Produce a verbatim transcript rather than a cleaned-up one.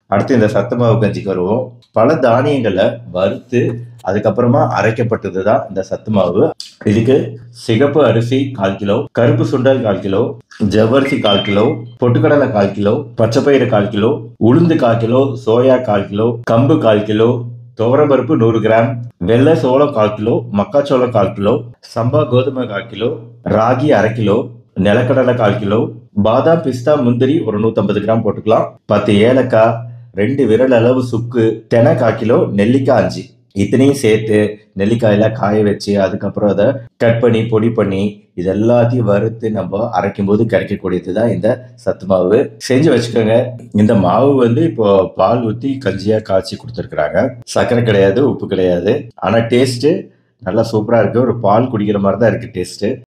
அடுத்து இந்த சத்து மாவு கஞ்சிக்கு வருவோம். பல தானியங்களை வறுத்து அதுக்கப்புறமா அரைக்கப்பட்டது தான் இந்த சத்து மாவு. இதுக்கு சிகப்பு அரிசி கால் கிலோ, கருப்பு சுண்டல் கால் கிலோ, ஜவ்வரிசி கால் கிலோ, பொட்டுக்கடலை கால் கிலோ, பச்சைப்பயிறு கால் கிலோ, உளுந்து கால் கிலோ, சோயா கால் கிலோ, கம்பு கால் கிலோ, துவரம்பருப்பு நூறு கிராம், வெள்ளை சோளம் கால் கிலோ, மக்காச்சோளம் கால் கிலோ, சம்பா கோதுமை கால் கிலோ, ராகி அரை கிலோ, நிலக்கடலை கால் கிலோ, பாதாம் பிஸ்தா முந்திரி ஒரு நூத்தி ஐம்பது கிராம் போட்டுக்கலாம். பத்து ஏலக்காய், ரெண்டு விரல் அளவு சுக்கு, தெனை கால் கிலோ, நெல்லிக்காய் அஞ்சு. இத்தனையும் சேர்த்து நெல்லிக்காயில காய வச்சு அதுக்கப்புறம் அதை கட் பண்ணி பொடி பண்ணி இது எல்லாத்தையும் வறுத்து நம்ம அரைக்கும் போது கிடைக்கக்கூடியது தான் இந்த சத்து மாவு. செஞ்சு வச்சுக்கோங்க. இந்த மாவு வந்து இப்போ பால் ஊற்றி கஞ்சியா காய்ச்சி கொடுத்துருக்குறாங்க. சர்க்கரை கிடையாது, உப்பு கிடையாது. ஆனா டேஸ்ட் நல்லா சூப்பரா இருக்கு. ஒரு பால் குடிக்கிற மாதிரி தான் இருக்கு டேஸ்ட்.